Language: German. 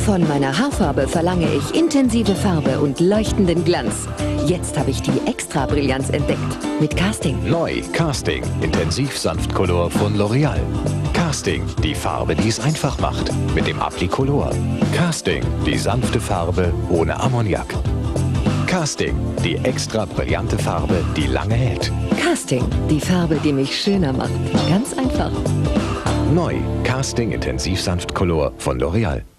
Von meiner Haarfarbe verlange ich intensive Farbe und leuchtenden Glanz. Jetzt habe ich die Extra-Brillanz entdeckt. Mit Casting. Neu Casting. Intensiv-Sanft-Color von L'Oreal. Casting. Die Farbe, die es einfach macht. Mit dem Applicolor. Casting. Die sanfte Farbe ohne Ammoniak. Casting. Die extra brillante Farbe, die lange hält. Casting. Die Farbe, die mich schöner macht. Ganz einfach. Neu Casting Intensiv-Sanft-Color von L'Oreal.